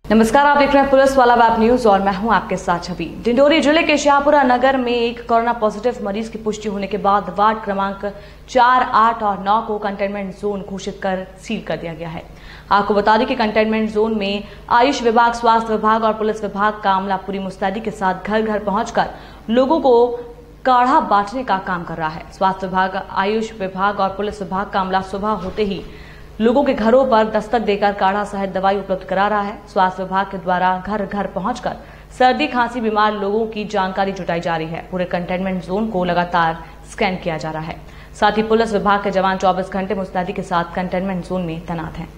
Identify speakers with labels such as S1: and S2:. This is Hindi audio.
S1: नमस्कार, आप देख रहे हैं पुलिस वाला वेब न्यूज और मैं हूं आपके साथ छवि। डिंडोरी जिले के शाहपुरा नगर में एक कोरोना पॉजिटिव मरीज की पुष्टि होने के बाद वार्ड क्रमांक 4, 8 और 9 को कंटेनमेंट जोन घोषित कर सील कर दिया गया है। आपको बता दें कि कंटेनमेंट जोन में आयुष विभाग, स्वास्थ्य विभाग और पुलिस विभाग का अमला पूरी मुस्तैदी के साथ घर घर पहुंचकर लोगों को काढ़ा बांटने का काम कर रहा है। स्वास्थ्य विभाग, आयुष विभाग और पुलिस विभाग का अमला सुबह होते ही लोगों के घरों पर दस्तक देकर काढ़ा सहित दवाई उपलब्ध करा रहा है। स्वास्थ्य विभाग के द्वारा घर घर पहुंचकर सर्दी खांसी बीमार लोगों की जानकारी जुटाई जा रही है। पूरे कंटेनमेंट जोन को लगातार स्कैन किया जा रहा है। साथ ही पुलिस विभाग के जवान 24 घंटे मुस्तैदी के साथ कंटेनमेंट जोन में तैनात हैं।